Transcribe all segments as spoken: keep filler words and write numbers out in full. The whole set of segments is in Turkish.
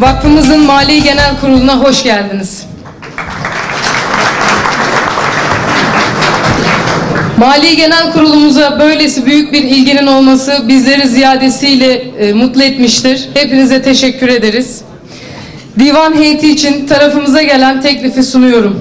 Vakfımızın Mali Genel Kurulu'na hoş geldiniz. Mali Genel Kurulumuza böylesi büyük bir ilginin olması bizleri ziyadesiyle e, mutlu etmiştir. Hepinize teşekkür ederiz. Divan heyeti için tarafımıza gelen teklifi sunuyorum.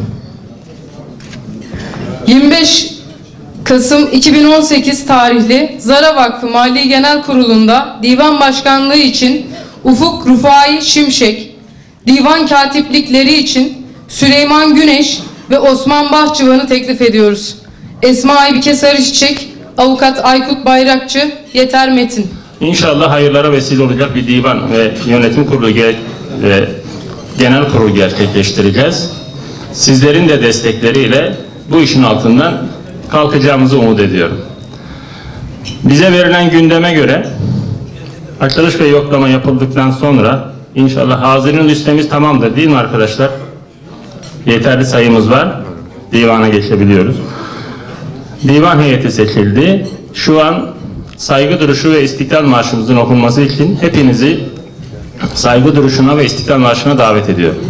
yirmi beş Kasım iki bin on sekiz tarihli Zara Vakfı Mali Genel Kurulu'nda Divan Başkanlığı için Ufuk Rufai Şimşek, Divan Katiplikleri için Süleyman Güneş ve Osman Bahçıvan'ı teklif ediyoruz. Esma Aybike Sarıçiçek, Avukat Aykut Bayrakçı, Yeter Metin. İnşallah hayırlara vesile olacak bir divan ve yönetim kurulu ge ve genel kurulu gerçekleştireceğiz. Sizlerin de destekleriyle bu işin altından kalkacağımızı umut ediyorum. Bize verilen gündeme göre açılış ve yoklama yapıldıktan sonra inşallah hazırın listemiz tamamdır değil mi arkadaşlar? Yeterli sayımız var. Divana geçebiliyoruz. Divan heyeti seçildi. Şu an saygı duruşu ve İstiklal Marşımızın okunması için hepinizi saygı duruşuna ve İstiklal Marşı'na davet ediyorum.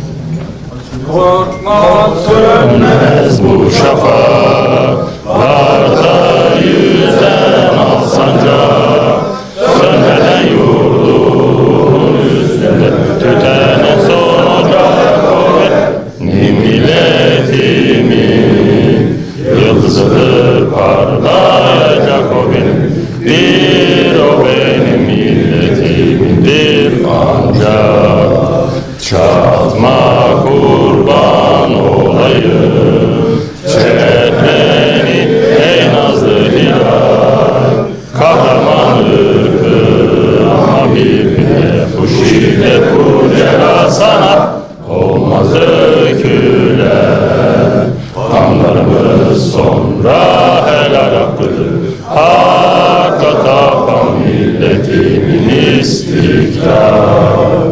Korkma sönmez bu şafak, varda yüzen al sancak, sönmeden yurdun üstünde tüten en son ocak o benim milletimin yıldızıdır parlayacak o benim, bir o benim milletimindir ancak çatma kurban olayım şereflenin ey nazlı hilal kahraman ırkı ama birbirine huşiyle kucela sana olmaz öküler kanlarımız sonra helal hakkıdır hakka tapan milletimin istiklal.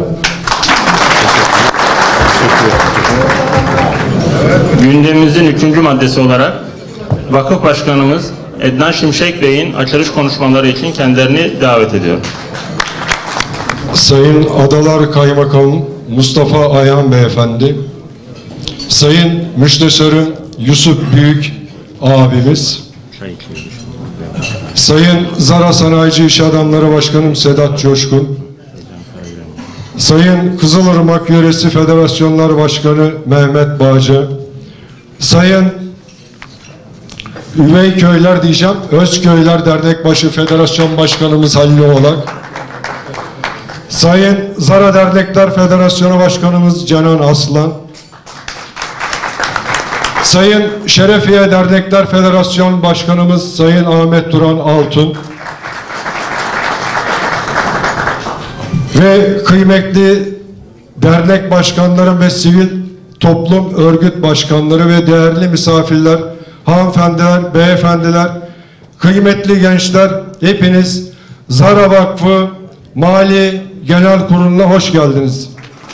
Gündemimizin üçüncü maddesi olarak Vakıf Başkanımız Ednan Şimşek Bey'in açılış konuşmaları için kendilerini davet ediyorum. Sayın Adalar Kaymakamı Mustafa Ayhan Beyefendi, Sayın Müsteşarım Yusuf Büyük abimiz, Sayın Zara Sanayici İş Adamları Başkanım Sedat Coşkun, Sayın Kızılırmak Yöresi Federasyonlar Başkanı Mehmet Bağcı, Sayın Üveyköyler diyeceğim, Özköyler Dernekbaşı Federasyon Başkanımız Halil Oğlak, Sayın Zara Dernekler Federasyonu Başkanımız Canan Aslan, Sayın Şerefiye Dernekler Federasyon Başkanımız Sayın Ahmet Turan Altun ve kıymetli dernek başkanları ve sivil toplum örgüt başkanları ve değerli misafirler, hanımefendiler, beyefendiler, kıymetli gençler, hepiniz Zara Vakfı Mali Genel Kurulu'na hoş geldiniz.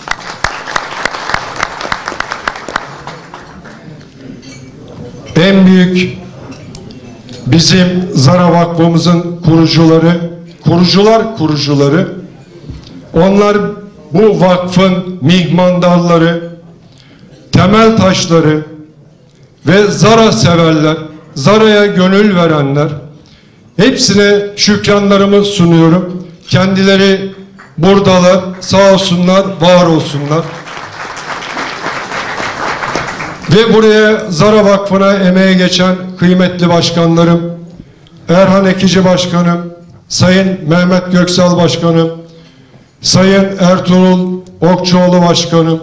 En büyük bizim Zara Vakfımızın kurucuları, kurucular kurucuları, onlar bu vakfın mihmandarları, temel taşları ve Zara severler, Zara'ya gönül verenler, hepsine şükranlarımı sunuyorum. Kendileri buradalar, sağ olsunlar, var olsunlar. Ve buraya Zara Vakfı'na emeğe geçen kıymetli başkanlarım, Erhan Ekici Başkanım, Sayın Mehmet Göksal Başkanım, Sayın Ertuğrul Okçuoğlu Başkanım,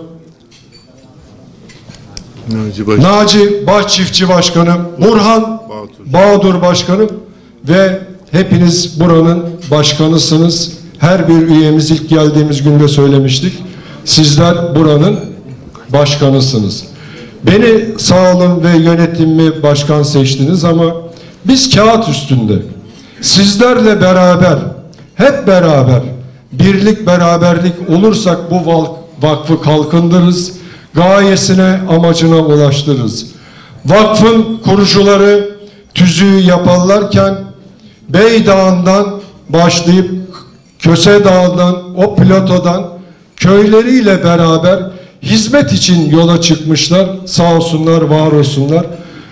Naci, Baş... Naci Bahçiftçi Başkanım, Burhan Bağdur. Bağdur Başkanım ve hepiniz buranın başkanısınız. Her bir üyemiz ilk geldiğimiz günde söylemiştik. Sizler buranın başkanısınız. Beni sağ olun ve yönetimimi başkan seçtiniz ama biz kağıt üstünde sizlerle beraber, hep beraber, birlik beraberlik olursak bu vakfı kalkındırırız, gayesine, amacına ulaştırırız. Vakfın kurucuları tüzüğü yaparlarken Bey Dağı'ndan başlayıp Köse Dağı'ndan, o platodan köyleriyle beraber hizmet için yola çıkmışlar. Sağ olsunlar, var olsunlar.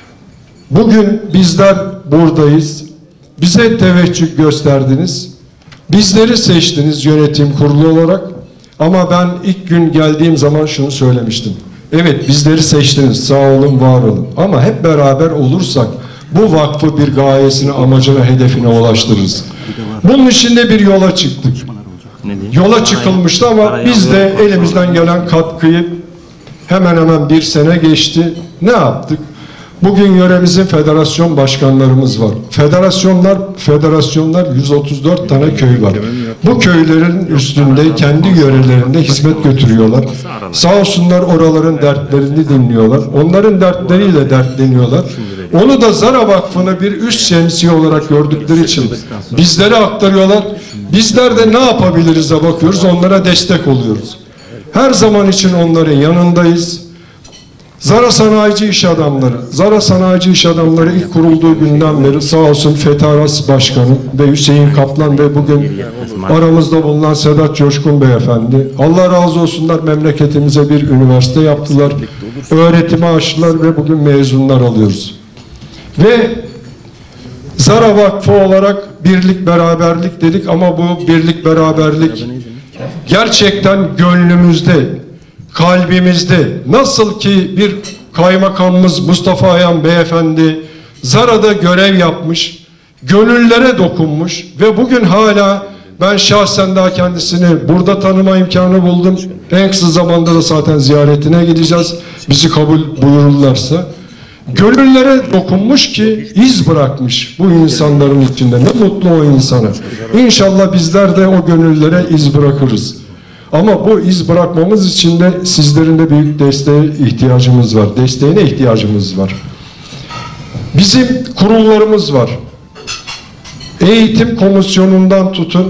Bugün bizler buradayız. Bize teveccüh gösterdiniz. Bizleri seçtiniz yönetim kurulu olarak. Ama ben ilk gün geldiğim zaman şunu söylemiştim. Evet, bizleri seçtiniz. Sağ olun, var olun. Ama hep beraber olursak bu vakfı bir gayesine, amacına, hedefine ulaştırırız. Bunun için de bir yola çıktık. Yola çıkılmıştı ama biz de elimizden gelen katkıyı, hemen hemen bir sene geçti. Ne yaptık? Bugün yöremizin federasyon başkanlarımız var. Federasyonlar, federasyonlar yüz otuz dört tane köy var. Bu köylerin üstünde kendi yörelerinde hizmet götürüyorlar. Sağ olsunlar, oraların dertlerini dinliyorlar. Onların dertleriyle dertleniyorlar. Onu da Zara Vakfı'nı bir üst şemsiye olarak gördükleri için bizlere aktarıyorlar. Bizler de ne yapabiliriz'e bakıyoruz, onlara destek oluyoruz. Her zaman için onların yanındayız. Zara Sanayici İş Adamları, Zara Sanayici İş Adamları ilk kurulduğu günden beri sağ olsun Fethi Aras Başkanı ve Hüseyin Kaplan ve bugün aramızda bulunan Sedat Coşkun Beyefendi. Allah razı olsunlar, memleketimize bir üniversite yaptılar. Öğretimi açtılar ve bugün mezunlar alıyoruz. Ve Zara Vakfı olarak birlik beraberlik dedik ama bu birlik beraberlik gerçekten gönlümüzde, kalbimizde, nasıl ki bir kaymakamımız Mustafa Ayan Beyefendi Zara'da görev yapmış, gönüllere dokunmuş ve bugün hala ben şahsen daha kendisini burada tanıma imkanı buldum. En kısa zamanda da zaten ziyaretine gideceğiz. Bizi kabul buyururlarsa. Gönüllere dokunmuş ki iz bırakmış bu insanların içinde. Ne mutlu o insana. İnşallah bizler de o gönüllere iz bırakırız. Ama bu iz bırakmamız için de sizlerin de büyük desteğe ihtiyacımız var. Desteğine ihtiyacımız var. Bizim kurullarımız var. Eğitim komisyonundan tutun,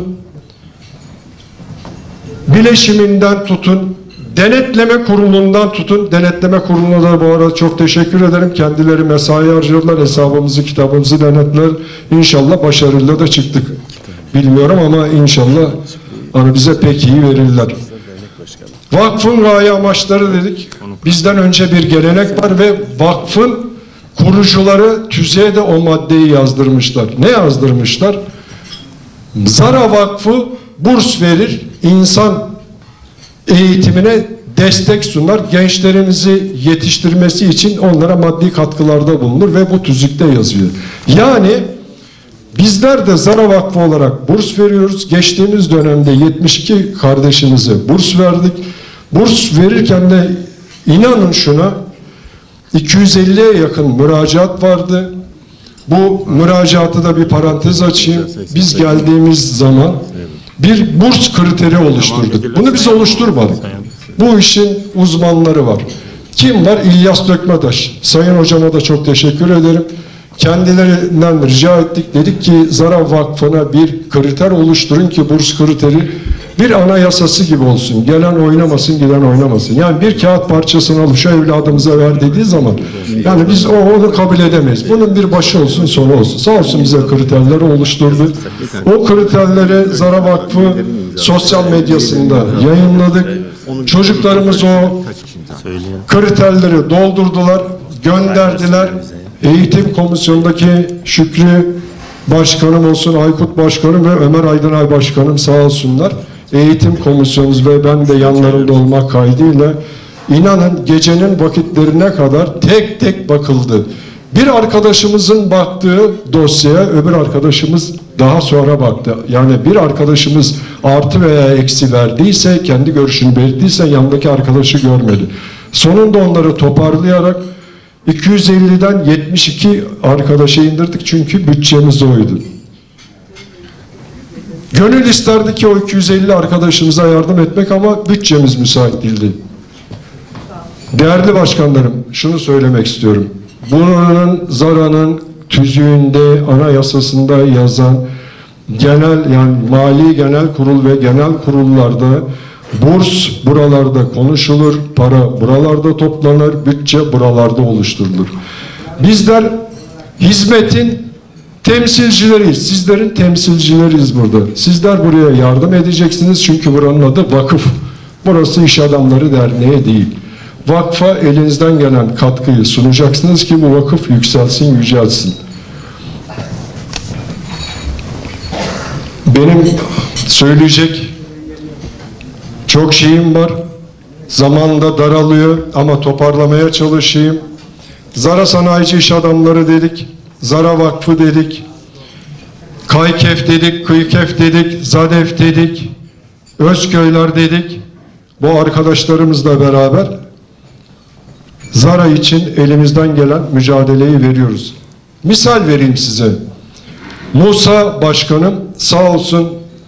bileşiminden tutun, denetleme kurulundan tutun. Denetleme kuruluna da bu arada çok teşekkür ederim. Kendileri mesai harcadılar, hesabımızı, kitabımızı denetler. İnşallah başarıyla da çıktık. Bilmiyorum ama inşallah hani bize pek iyi verirler. Vakfın gaye amaçları dedik. Bizden önce bir gelenek var ve vakfın kurucuları tüzeye de o maddeyi yazdırmışlar. Ne yazdırmışlar? Zara Vakfı burs verir, insan eğitimine destek sunar, gençlerimizi yetiştirmesi için onlara maddi katkılarda bulunur ve bu tüzükte yazıyor. Yani bizler de Zara Vakfı olarak burs veriyoruz. Geçtiğimiz dönemde yetmiş iki kardeşimize burs verdik. Burs verirken de inanın şuna, iki yüz elliye yakın müracaat vardı. Bu müracaatı da bir parantez açayım. Biz geldiğimiz zaman bir burs kriteri oluşturduk. Bunu biz oluşturmadık. Bu işin uzmanları var. Kim var? İlyas Dökmetaş. Sayın hocama da çok teşekkür ederim. Kendilerinden rica ettik. Dedik ki Zara Vakfı'na bir kriter oluşturun ki burs kriteri bir anayasası gibi olsun. Gelen oynamasın, giden oynamasın. Yani bir kağıt parçasını alıp şu evladımıza ver dediği zaman yani biz o, onu kabul edemeyiz. Bunun bir başı olsun, sonu olsun. Sağ olsun bize kriterleri oluşturdu. O kriterleri Zara Vakfı sosyal medyasında yayınladık. Çocuklarımız o kriterleri doldurdular, gönderdiler. Eğitim komisyonundaki Şükrü Başkanım olsun, Aykut Başkanım ve Ömer Aydınay Başkanım sağ olsunlar. Eğitim komisyonumuz ve ben de yanlarında olmak kaydıyla inanın gecenin vakitlerine kadar tek tek bakıldı. Bir arkadaşımızın baktığı dosyaya öbür arkadaşımız daha sonra baktı. Yani bir arkadaşımız artı veya eksi verdiyse, kendi görüşünü belirttiyse yanındaki arkadaşı görmedi. Sonunda onları toparlayarak iki yüz elliden yetmiş iki arkadaşa indirdik çünkü bütçemiz oydu. Gönül isterdi ki o iki yüz elli arkadaşımıza yardım etmek ama bütçemiz müsait değildi. Değerli başkanlarım, şunu söylemek istiyorum. Bunun Zara'nın tüzüğünde, anayasasında yazan genel yani mali genel kurul ve genel kurullarda burs buralarda konuşulur, para buralarda toplanır, bütçe buralarda oluşturulur. Bizler hizmetin temsilcileriyiz. Sizlerin temsilcileriyiz burada. Sizler buraya yardım edeceksiniz çünkü buranın adı vakıf. Burası İş Adamları Derneği değil. Vakfa elinizden gelen katkıyı sunacaksınız ki bu vakıf yükselsin, yücelsin. Benim söyleyecek çok şeyim var. Zaman da daralıyor ama toparlamaya çalışayım. Zara Sanayici İş Adamları dedik, Zara Vakfı dedik, Kaykef dedik, Kıykef dedik, Zadef dedik, Özköyler dedik. Bu arkadaşlarımızla beraber Zara için elimizden gelen mücadeleyi veriyoruz. Misal vereyim size. Musa Başkanım sağ olsun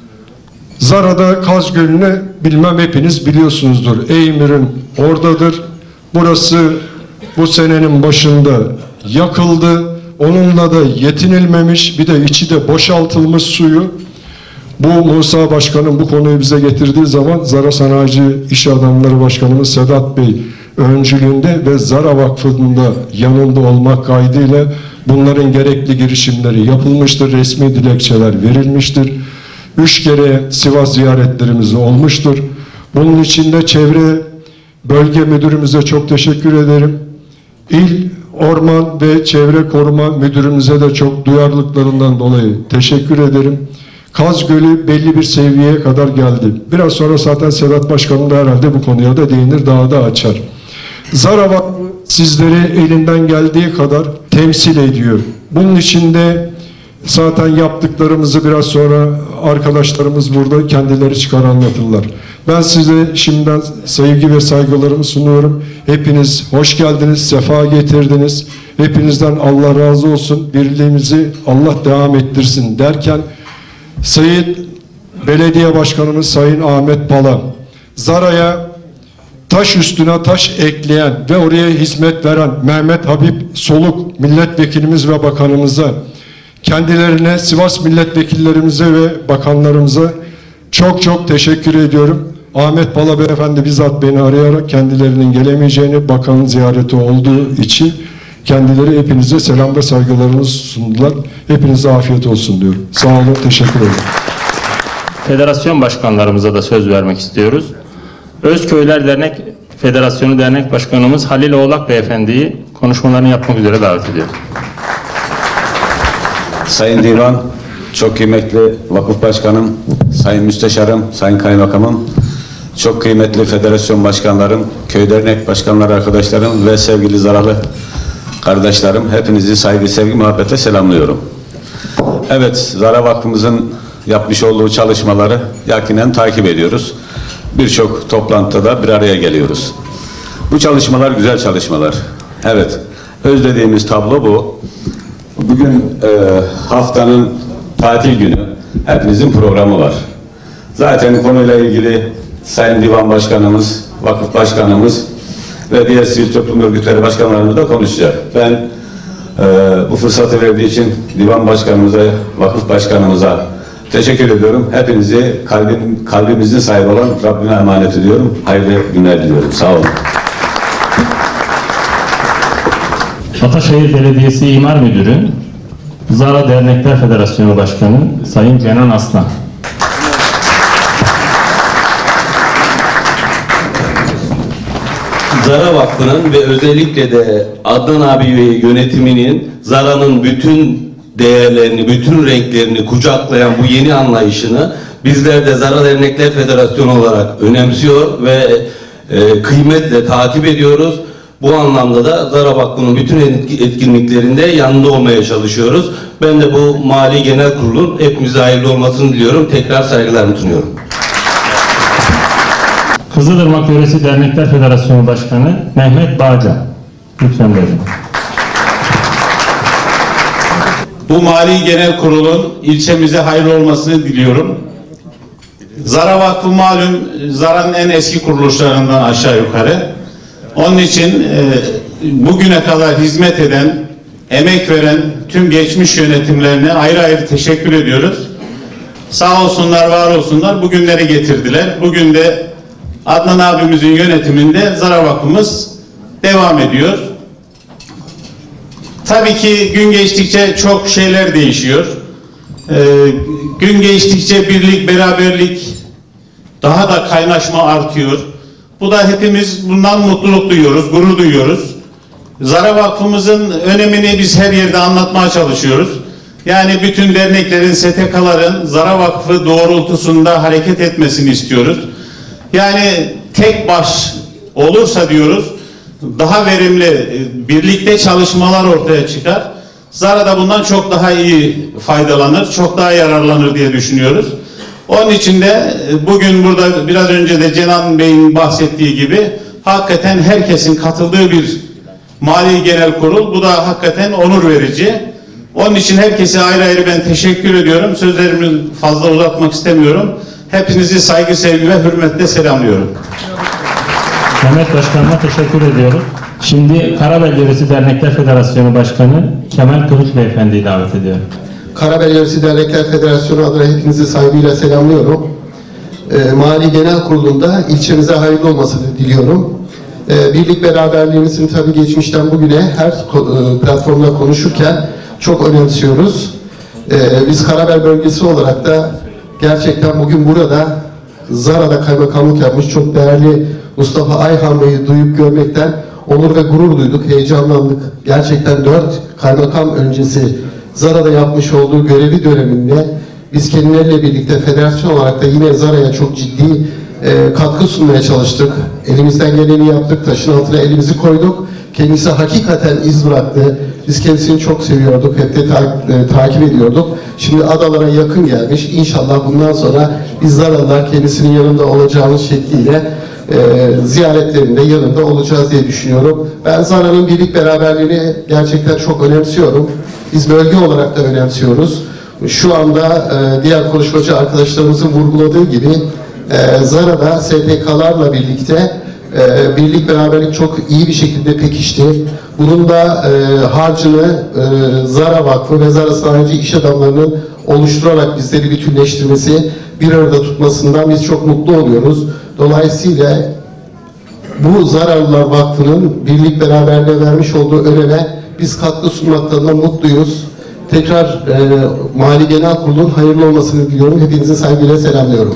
Zara'da Kaz Gölü'nü bilmem hepiniz biliyorsunuzdur. Eymir'in oradadır. Burası bu senenin başında yakıldı. Onunla da yetinilmemiş. Bir de içi de boşaltılmış suyu. Bu Musa Başkanım bu konuyu bize getirdiği zaman Zara Sanayici İş Adamları Başkanımız Sedat Bey öncülüğünde ve Zara Vakfı'nda yanında olmak kaydıyla bunların gerekli girişimleri yapılmıştır. Resmi dilekçeler verilmiştir. Üç kere Sivas ziyaretlerimiz olmuştur. Bunun için de Çevre Bölge Müdürümüze çok teşekkür ederim. İl Orman ve Çevre Koruma Müdürümüze de çok duyarlılıklarından dolayı teşekkür ederim. Kaz Gölü belli bir seviyeye kadar geldi. Biraz sonra zaten Sedat Başkanım da herhalde bu konuya da değinir, daha da açar. Zara Vakfı sizleri elinden geldiği kadar temsil ediyor. Bunun için de zaten yaptıklarımızı biraz sonra arkadaşlarımız burada kendileri çıkar anlatırlar. Ben size şimdiden sevgi ve saygılarımı sunuyorum. Hepiniz hoş geldiniz, sefa getirdiniz. Hepinizden Allah razı olsun. Birliğimizi Allah devam ettirsin derken Sayın Belediye Başkanımız Sayın Ahmet Pala, Zara'ya taş üstüne taş ekleyen ve oraya hizmet veren Mehmet Habib Soluk milletvekilimiz ve bakanımıza, kendilerine, Sivas milletvekillerimize ve bakanlarımıza çok çok teşekkür ediyorum. Ahmet Pala Beyefendi bizzat beni arayarak kendilerinin gelemeyeceğini, bakanın ziyareti olduğu için kendileri hepinize selam ve saygılarımızı sundular. Hepinize afiyet olsun diyorum. Sağ olun, teşekkür ederim. Federasyon başkanlarımıza da söz vermek istiyoruz. Özköyler Dernek Federasyonu Dernek Başkanımız Halil Oğlak Beyefendi'yi konuşmalarını yapmak üzere davet ediyoruz. Sayın Divan, çok kıymetli Vakıf Başkanım, Sayın Müsteşarım, Sayın Kaymakamım, çok kıymetli federasyon başkanlarım, köy dernek başkanları arkadaşlarım ve sevgili Zaralı kardeşlerim, hepinizi saygı, sevgi, muhabbetle selamlıyorum. Evet, Zara Vakfımızın yapmış olduğu çalışmaları yakinen takip ediyoruz. Birçok toplantıda bir araya geliyoruz. Bu çalışmalar güzel çalışmalar. Evet, özlediğimiz tablo bu. Bugün e, haftanın tatil günü, hepinizin programı var. Zaten konuyla ilgili Sayın Divan Başkanımız, Vakıf Başkanımız ve diğer sivil toplum örgütleri başkanlarımız da konuşacak. Ben e, bu fırsatı verdiği için Divan Başkanımıza, Vakıf Başkanımıza teşekkür ediyorum. Hepinizi kalbim, kalbimizin sahibi olan Rabbime emanet ediyorum. Hayırlı günler diliyorum. Sağ olun. Ataşehir Belediyesi İmar Müdürü, Zara Dernekler Federasyonu Başkanı Sayın Kenan Aslan. Zara Vakfı'nın ve özellikle de Adnan abi ve yönetiminin Zara'nın bütün değerlerini, bütün renklerini kucaklayan bu yeni anlayışını bizler de Zara Dernekler Federasyonu olarak önemsiyor ve e, kıymetle takip ediyoruz. Bu anlamda da Zara Vakfı'nın bütün etkinliklerinde yanında olmaya çalışıyoruz. Ben de bu Mali Genel Kurulu'nun hepimize hayırlı olmasını diliyorum. Tekrar saygılarımı sunuyorum. Kızılırmak Yöresi Dernekler Federasyonu Başkanı Mehmet Bağcan. Lütfen verin. Bu Mali Genel Kurul'un ilçemize hayırlı olmasını diliyorum. Zara Vakfı malum Zara'nın en eski kuruluşlarından aşağı yukarı. Onun için e, bugüne kadar hizmet eden, emek veren tüm geçmiş yönetimlerine ayrı ayrı teşekkür ediyoruz. Sağ olsunlar, var olsunlar, bugünleri getirdiler. Bugün de Adnan abimizin yönetiminde Zara Vakfımız devam ediyor. Tabii ki gün geçtikçe çok şeyler değişiyor. Ee, gün geçtikçe birlik, beraberlik daha da kaynaşma artıyor. Bu da hepimiz bundan mutluluk duyuyoruz, gurur duyuyoruz. Zara Vakfımızın önemini biz her yerde anlatmaya çalışıyoruz. Yani bütün derneklerin, S T K'ların Zara Vakfı doğrultusunda hareket etmesini istiyoruz. Yani tek baş olursa diyoruz, daha verimli, birlikte çalışmalar ortaya çıkar. Zara da bundan çok daha iyi faydalanır, çok daha yararlanır diye düşünüyoruz. Onun için de bugün burada biraz önce de Cenan Bey'in bahsettiği gibi hakikaten herkesin katıldığı bir Mali Genel Kurul. Bu da hakikaten onur verici. Onun için herkese ayrı ayrı ben teşekkür ediyorum. Sözlerimi fazla uzatmak istemiyorum. Hepinizi saygı, sevgi ve hürmetle selamlıyorum. Mehmet Başkanıma teşekkür ediyoruz. Şimdi Karabel Yöresi Dernekler Federasyonu Başkanı Kemal Kılıç Beyefendi'yi davet ediyorum. Karabel Yöresi Dernekler Federasyonu adına hepinizi saygıyla selamlıyorum. E, Mali Genel Kurulu'nda ilçemize hayırlı olmasını diliyorum. E, birlik beraberliğimizin tabii geçmişten bugüne her e, platformda konuşurken çok önemsiyoruz. E, biz Karabel bölgesi olarak da gerçekten bugün burada Zara'da kaymakamlık yapmış çok değerli Mustafa Ayhan Bey'i duyup görmekten onur ve gurur duyduk, heyecanlandık. Gerçekten dört kaymakam öncesi Zara'da yapmış olduğu görevi döneminde biz kendileriyle birlikte federasyon olarak da yine Zara'ya çok ciddi e, katkı sunmaya çalıştık. Elimizden geleni yaptık, taşın altına elimizi koyduk. Kendisi hakikaten iz bıraktı. Biz kendisini çok seviyorduk, hep de ta e, takip ediyorduk. Şimdi adalara yakın gelmiş. İnşallah bundan sonra biz Zaralılar kendisinin yanında olacağımız şekliyle e, ziyaretlerinde yanında olacağız diye düşünüyorum. Ben Zara'nın birlik beraberliğini gerçekten çok önemsiyorum. Biz bölge olarak da önemsiyoruz. Şu anda e, diğer konuşmacı arkadaşlarımızın vurguladığı gibi e, Zara'da S T K'larla birlikte e, birlik beraberlik çok iyi bir şekilde pekişti. Bunun da e, harcını e, Zara Vakfı ve Zara Sanayici iş adamlarının oluşturarak bizleri bütünleştirmesi, bir arada tutmasından biz çok mutlu oluyoruz. Dolayısıyla bu Zaralılar Vakfı'nın birlik beraberliğe vermiş olduğu öneme biz katkı sunmaktan da mutluyuz. Tekrar e, Mali Genel Kurulu'nun hayırlı olmasını diliyorum. Hepinizi saygıyla selamlıyorum.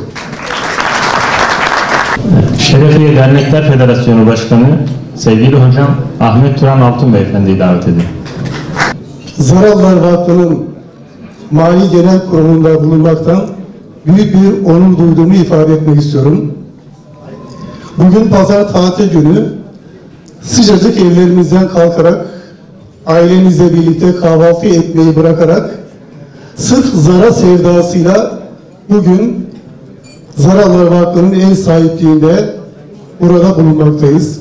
Şerefiye Dernekler Federasyonu Başkanı sevgili hocam Ahmet Turan Altun Beyefendi'yi davet ediyorum. Zaralılar Vakfı'nın Mali Genel Kurulu'nda bulunmaktan büyük bir onur duyduğumu ifade etmek istiyorum. Bugün pazar tatil günü sıcacık evlerimizden kalkarak ailemizle birlikte kahvaltı etmeyi bırakarak sırf Zara sevdasıyla bugün Zaralılar Vakfı'nın ev sahipliğinde burada bulunmaktayız.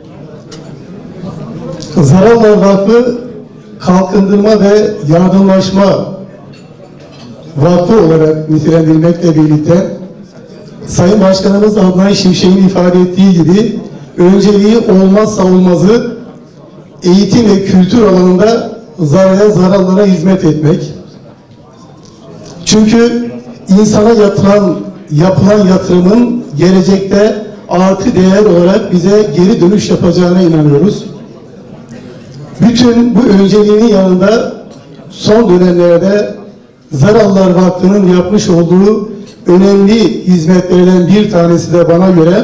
Zaralılar Vakfı kalkındırma ve yardımlaşma vakfı olarak nitelendirilmekle birlikte Sayın Başkanımız Adnan Şimşek'in ifade ettiği gibi önceliği olmazsa olmazı eğitim ve kültür alanında Zara'ya, Zaralılara hizmet etmek. Çünkü insana yatıran, yapılan yatırımın gelecekte artı değer olarak bize geri dönüş yapacağına inanıyoruz. Bütün bu önceliğinin yanında son dönemlerde Zaralılar Vakfı'nın yapmış olduğu önemli hizmetlerden bir tanesi de bana göre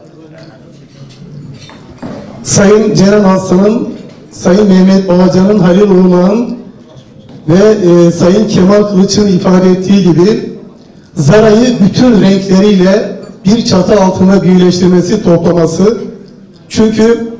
Sayın Ceren Aslan'ın, Sayın Mehmet Babacan'ın, Halil Uğurlu'nun ve e, Sayın Kemal Kılıç'ın ifade ettiği gibi Zara'yı bütün renkleriyle bir çatı altında birleştirmesi, toplaması. Çünkü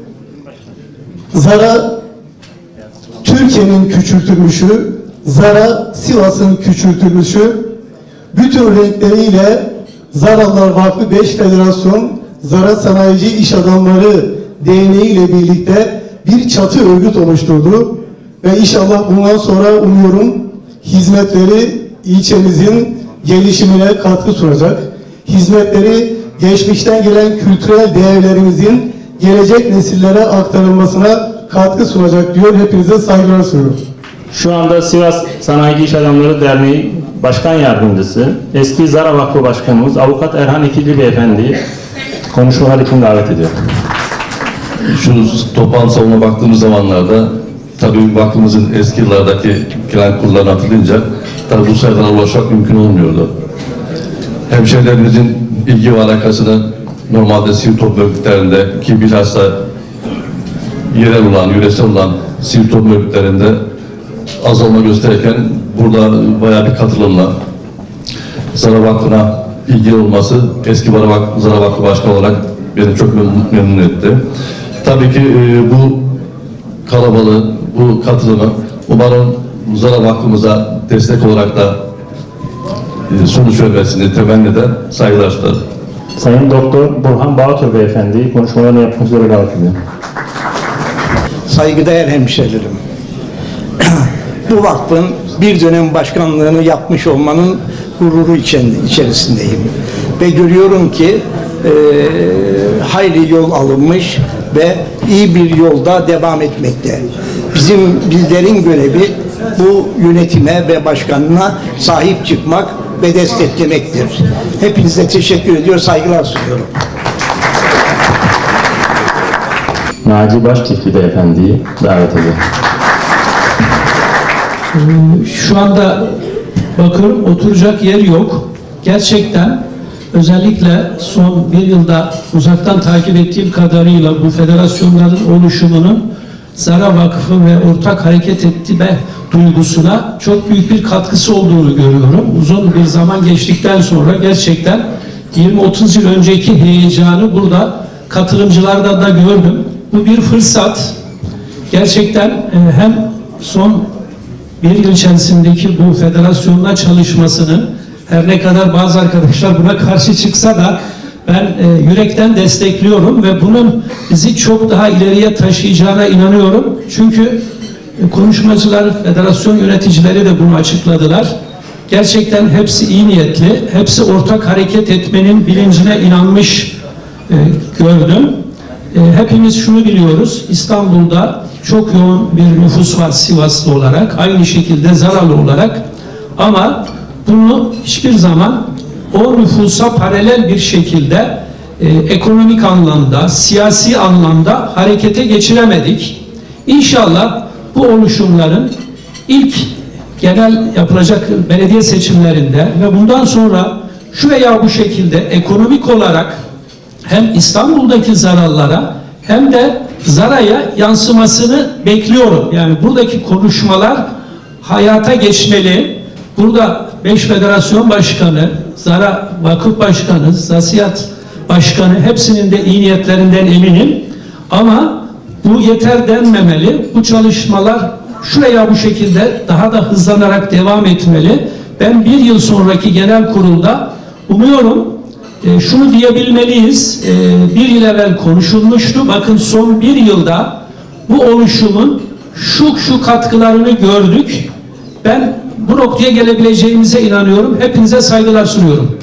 Zara Türkiye'nin küçültülmüşü, Zara Sivas'ın küçültülmüşü, bütün renkleriyle Zaralılar Vakfı beş Federasyon Zara Sanayici İş Adamları Derneği ile birlikte bir çatı örgüt oluşturdu ve inşallah bundan sonra umuyorum hizmetleri ilçemizin gelişimine katkı sunacak. Hizmetleri geçmişten gelen kültürel değerlerimizin gelecek nesillere aktarılmasına katkı sunacak diyor. Hepinize saygılar sunuyorum. Şu anda Sivas Sanayici İş Adamları Derneği Başkan Yardımcısı, eski Zara Vakfı Başkanımız Avukat Erhan İkici Beyefendi'yi konuşmalar için davet ediyorum. Şu toplantı salonuna baktığımız zamanlarda tabii vakfımızın eski yıllardaki genel kurullarını hatırlayınca tabii bu sayılara ulaşmak mümkün olmuyordu. Hemşehrilerimizin ilgi ve alakasını normalde sivil toplum örgütlerinde ki bilhassa yerel olan, yöresel olan sivil toplum örgütlerinde azalma gösterirken burada bayağı bir katılımla Zara Vakfı'na ilgili olması eski Zara Vakfı Başkanı olarak beni çok memnun, memnun etti. Tabii ki e, bu kalabalığı, bu katılımı umarım Zara Vakfımıza destek olarak da e, sonuç vermesini temenni eder, saygılar sunarım. Sayın Doktor Burhan Bağatür Beyefendi konuşmalarını yapmak üzere davet ediyorum. Saygıdeğer hemşehrilerim. Bu vakfın bir dönem başkanlığını yapmış olmanın gururu içerisindeyim. Ve görüyorum ki e, hayli yol alınmış ve iyi bir yolda devam etmekte. Bizim bizlerin görevi bu yönetime ve başkanına sahip çıkmak ve desteklemektir. Hepinize teşekkür ediyor, saygılar sunuyorum. Naci Başçiftli Beyefendi'yi davet ediyorum. Şu anda bakıyorum oturacak yer yok. Gerçekten özellikle son bir yılda uzaktan takip ettiğim kadarıyla bu federasyonların oluşumunun Zara Vakfı ve ortak hareket etme duygusuna çok büyük bir katkısı olduğunu görüyorum. Uzun bir zaman geçtikten sonra gerçekten yirmi otuz yıl önceki heyecanı burada katılımcılardan da gördüm. Bu bir fırsat. Gerçekten hem son bir yıl içerisindeki bu federasyonla çalışmasının her ne kadar bazı arkadaşlar buna karşı çıksa da ben e, yürekten destekliyorum ve bunun bizi çok daha ileriye taşıyacağına inanıyorum. Çünkü e, konuşmacılar, federasyon yöneticileri de bunu açıkladılar. Gerçekten hepsi iyi niyetli, hepsi ortak hareket etmenin bilincine inanmış e, gördüm. E, hepimiz şunu biliyoruz, İstanbul'da çok yoğun bir nüfus var Sivaslı olarak, aynı şekilde Zaralı olarak ama bunu hiçbir zaman o nüfusa paralel bir şekilde e, ekonomik anlamda, siyasi anlamda harekete geçiremedik. İnşallah bu oluşumların ilk genel yapılacak belediye seçimlerinde ve bundan sonra şu veya bu şekilde ekonomik olarak hem İstanbul'daki Zaralılara hem de Zara'ya yansımasını bekliyorum. Yani buradaki konuşmalar hayata geçmeli. Burada beş federasyon başkanı, Zara Vakıf Başkanı, Zasiyat Başkanı hepsinin de iyi niyetlerinden eminim. Ama bu yeter denmemeli. Bu çalışmalar şuraya bu şekilde daha da hızlanarak devam etmeli. Ben bir yıl sonraki genel kurulda umuyorum e, şunu diyebilmeliyiz. E, bir yıl evvel konuşulmuştu. Bakın son bir yılda bu oluşumun şu şu katkılarını gördük. Ben bu noktaya gelebileceğimize inanıyorum. Hepinize saygılar sunuyorum.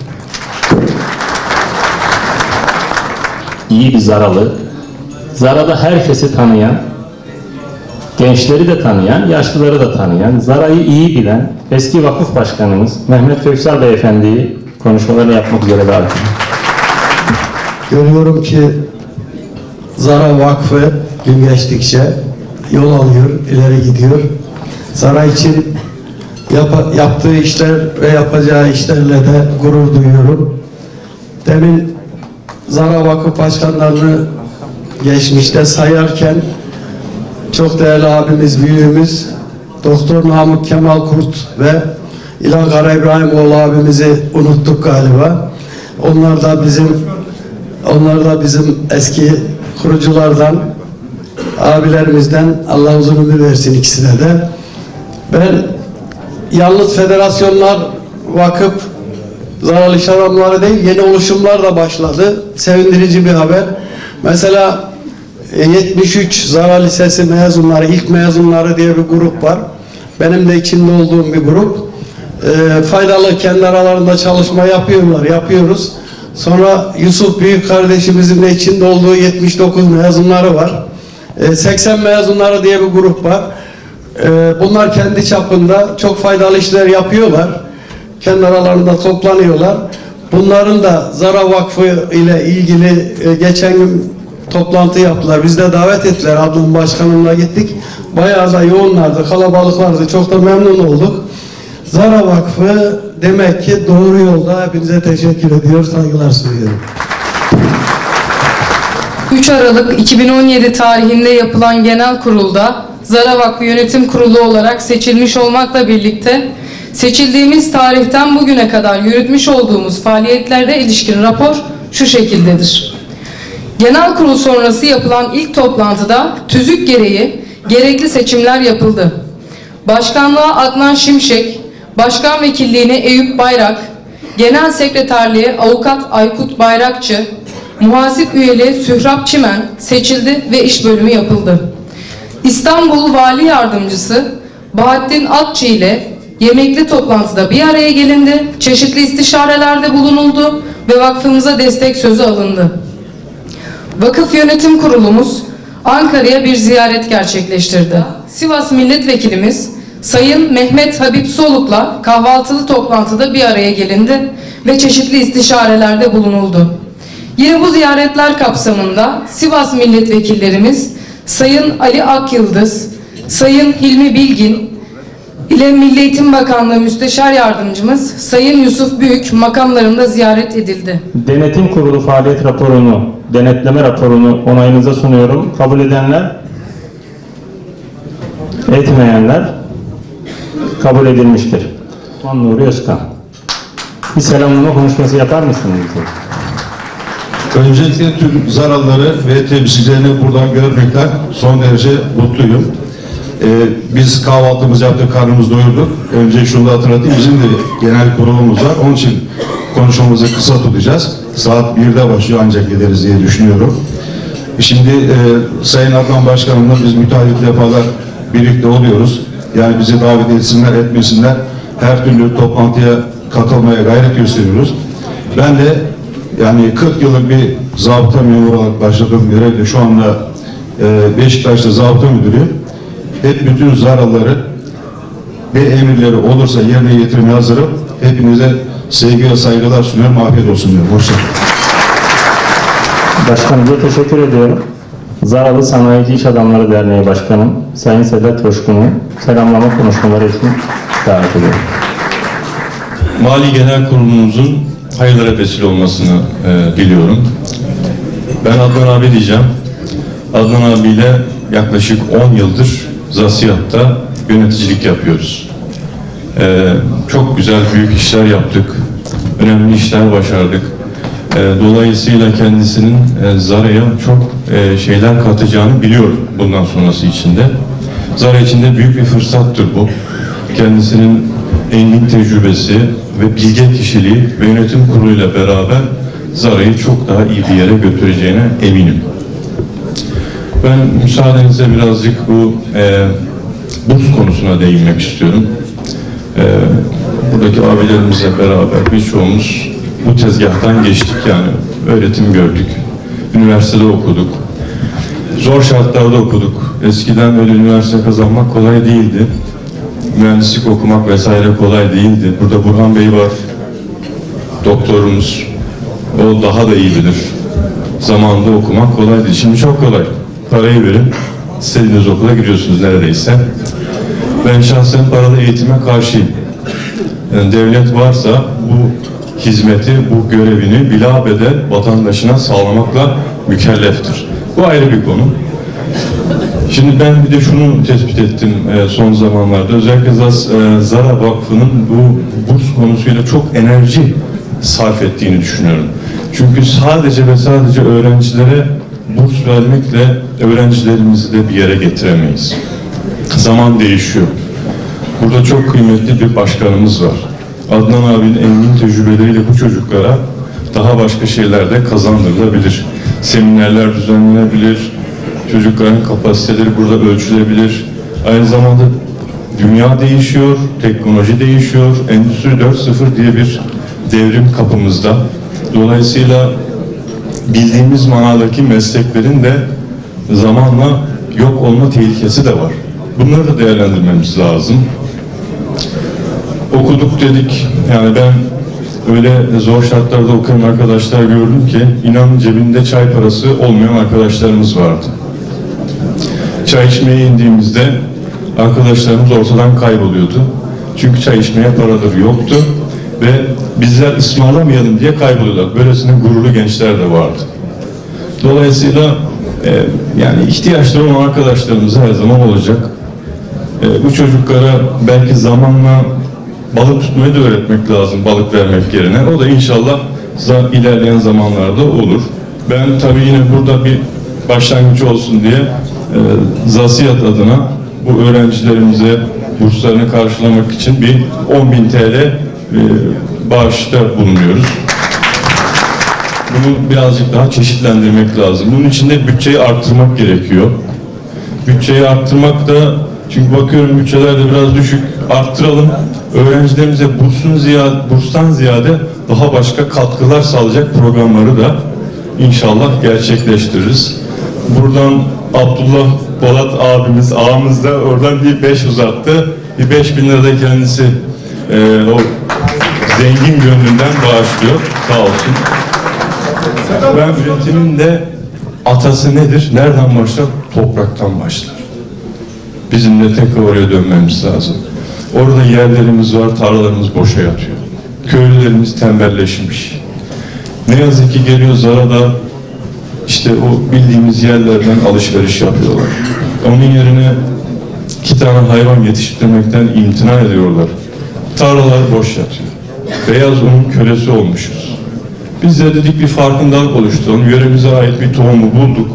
İyi bir Zaralı, Zara'da herkesi tanıyan, gençleri de tanıyan, yaşlıları da tanıyan, Zara'yı iyi bilen eski vakıf başkanımız Mehmet Köksal Beyefendi'yi konuşmalarını yapmak üzere davet ediyorum. Görüyorum ki Zara Vakfı gün geçtikçe yol alıyor, ileri gidiyor. Zara için yap yaptığı işler ve yapacağı işlerle de gurur duyuyorum. Demin Zara Vakıf başkanlarını geçmişte sayarken çok değerli abimiz, büyüğümüz Doktor Namık Kemal Kurt ve İlhan Kara İbrahimoğlu abimizi unuttuk galiba. Onlar da bizim onlar da bizim eski kuruculardan, abilerimizden. Allah uzun ömür versin ikisine de. Ben yalnız federasyonlar, vakıf, zararlı iş adamları değil, yeni oluşumlar da başladı. Sevindirici bir haber. Mesela yetmiş üç Zara Lisesi mezunları, ilk mezunları diye bir grup var. Benim de içinde olduğum bir grup. E, faydalı, kendi aralarında çalışma yapıyorlar, yapıyoruz. Sonra Yusuf büyük kardeşimizin de içinde olduğu yetmiş dokuz mezunları var. E, seksen mezunları diye bir grup var. E, bunlar kendi çapında çok faydalı işler yapıyorlar. Kendi aralarında toplanıyorlar. Bunların da Zara Vakfı ile ilgili e, geçen gün toplantı yaptılar. Biz de davet ettiler. Adnan Başkanımla gittik. Bayağı da yoğunlardı, kalabalıklardı. Çok da memnun olduk. Zara Vakfı demek ki doğru yolda. Hepinize teşekkür ediyor, saygılar sunuyorum. üç Aralık iki bin on yedi tarihinde yapılan genel kurulda Zara Vakfı Yönetim Kurulu olarak seçilmiş olmakla birlikte seçildiğimiz tarihten bugüne kadar yürütmüş olduğumuz faaliyetlere ilişkin rapor şu şekildedir. Genel kurul sonrası yapılan ilk toplantıda tüzük gereği gerekli seçimler yapıldı. Başkanlığa Adnan Şimşek, Başkan Vekilliğine Eyüp Bayrak, Genel Sekreterliğe Avukat Aykut Bayrakçı, Muhasip Üyeliği Sührab Çimen seçildi ve iş bölümü yapıldı. İstanbul Vali Yardımcısı Bahattin Atçı ile yemekli toplantıda bir araya gelindi, çeşitli istişarelerde bulunuldu ve vakfımıza destek sözü alındı. Vakıf Yönetim Kurulumuz Ankara'ya bir ziyaret gerçekleştirdi. Sivas Milletvekilimiz Sayın Mehmet Habib Soluk'la kahvaltılı toplantıda bir araya gelindi ve çeşitli istişarelerde bulunuldu. Yine bu ziyaretler kapsamında Sivas milletvekillerimiz Sayın Ali Akyıldız, Sayın Hilmi Bilgin ile Milli Eğitim Bakanlığı Müsteşar Yardımcımız Sayın Yusuf Büyük makamlarında ziyaret edildi. Denetim Kurulu faaliyet raporunu, denetleme raporunu onayınıza sunuyorum. Kabul edenler, etmeyenler kabul edilmiştir. Nuri Özkan. Bir selamlama konuşması yapar mısınız? Öncelikle tüm Zaralıları ve temsilcilerini buradan görmekten son derece mutluyum. Ee, biz kahvaltımızı yaptık, karnımızı doyurduk. Önce şunu da hatırlatayım, bizim de genel kurulumuz var. Onun için konuşmamızı kısa tutacağız. Saat birde başlıyor ancak gideriz diye düşünüyorum. Şimdi e, Sayın Adnan Başkanım'la biz müteahhit defalar birlikte oluyoruz. Yani bizi davet etsinler, etmesinler. Her türlü toplantıya katılmaya gayret gösteriyoruz. Ben de yani kırk yıllık bir zabıta memuru olarak başladığım görevde şu anda e, Beşiktaş'ta zabıta müdürüyüm. Hep bütün zararları ve emirleri olursa yerine getirmeye hazırım. Hepinize sevgi ve saygılar sunuyorum. Afiyet olsun diyorum. Hoşçakalın. Başkanımıza teşekkür ediyorum. Zaralı Sanayici İş Adamları Derneği Başkanım Sayın Sedat Coşkun'u selamlama konuşmaları için davet ediyorum. Mali Genel Kurulumuzun hayırlara vesile olmasını e, diliyorum. Ben Adnan abi diyeceğim. Adnan abiyle yaklaşık on yıldır Zasiyat'ta yöneticilik yapıyoruz. E, çok güzel büyük işler yaptık. Önemli işler başardık. E, dolayısıyla kendisinin e, Zara'ya çok e, şeyler katacağını biliyorum bundan sonrası içinde. Zara içinde büyük bir fırsattır bu. Kendisinin engin tecrübesi ve bilge kişiliği ve yönetim kuruluyla beraber Zara'yı çok daha iyi bir yere götüreceğine eminim. Ben müsaadenizle birazcık bu e, burs konusuna değinmek istiyorum. E, buradaki abilerimizle beraber birçoğumuz bu tezgahtan geçtik, yani öğretim gördük. Üniversitede okuduk. Zor şartlarda okuduk. Eskiden öyle üniversite kazanmak kolay değildi. Mühendislik okumak vesaire kolay değildi. Burada Burhan Bey var, doktorumuz. O daha da iyi bilir. Zamanında okumak kolay değil. Şimdi çok kolay. Parayı verin, istediğiniz okula giriyorsunuz neredeyse. Ben şahsen paralı eğitime karşıyım. Yani devlet varsa bu hizmeti, bu görevini bilabedel vatandaşına sağlamakla mükelleftir. Bu ayrı bir konu. Şimdi ben bir de şunu tespit ettim e, son zamanlarda. Özellikle e, Zara Vakfı'nın bu burs konusuyla çok enerji sarf ettiğini düşünüyorum. Çünkü sadece ve sadece öğrencilere burs vermekle öğrencilerimizi de bir yere getiremeyiz. Zaman değişiyor. Burada çok kıymetli bir başkanımız var. Adnan abinin engin tecrübeleriyle bu çocuklara daha başka şeyler de kazandırılabilir. Seminerler düzenlenebilir. Çocukların kapasiteleri burada ölçülebilir. Aynı zamanda dünya değişiyor, teknoloji değişiyor. Endüstri dört nokta sıfır diye bir devrim kapımızda. Dolayısıyla bildiğimiz manadaki mesleklerin de zamanla yok olma tehlikesi de var. Bunları da değerlendirmemiz lazım. Okuduk dedik. Yani ben öyle zor şartlarda okuyan arkadaşlar gördüm ki inanın cebinde çay parası olmayan arkadaşlarımız vardı. Çay içmeye indiğimizde arkadaşlarımız ortadan kayboluyordu. Çünkü çay içmeye paraları yoktu ve bizler ısmarlamayalım diye kayboluyorlar. Böylesine gururlu gençler de vardı. Dolayısıyla e, yani ihtiyaçları olan arkadaşlarımız her zaman olacak. E, bu çocuklara belki zamanla balık tutmayı da öğretmek lazım, balık vermek yerine. O da inşallah ilerleyen zamanlarda olur. Ben tabii yine burada bir başlangıç olsun diye e, Zasiyat adına bu öğrencilerimize burslarını karşılamak için bir on bin T L e, bağışta bulunuyoruz. Bunu birazcık daha çeşitlendirmek lazım. Bunun için de bütçeyi arttırmak gerekiyor. Bütçeyi arttırmak da, çünkü bakıyorum bütçeler de biraz düşük, arttıralım. Öğrencilerimize bursun ziyade, burstan ziyade daha başka katkılar sağlayacak programları da inşallah gerçekleştiririz. Buradan Abdullah Polat abimiz, ağamız da oradan bir beş uzattı. Bir beş bin lira da kendisi e, o zengin gönlünden bağışlıyor. Sağ olsun. Ben üretimin de atası nedir? Nereden başlar? Topraktan başlar. Bizim de tekrar oraya dönmemiz lazım. Orada yerlerimiz var, tarlalarımız boşa yatıyor. Köylülerimiz tembelleşmiş. Ne yazık ki geliyor Zara'da işte o bildiğimiz yerlerden alışveriş yapıyorlar. Onun yerine iki tane hayvan yetiştirmekten imtina ediyorlar. Tarlalar boş yatıyor. Beyaz unun kölesi olmuşuz. Biz de dedik bir farkındalık oluşturalım. Yöremize ait bir tohumu bulduk.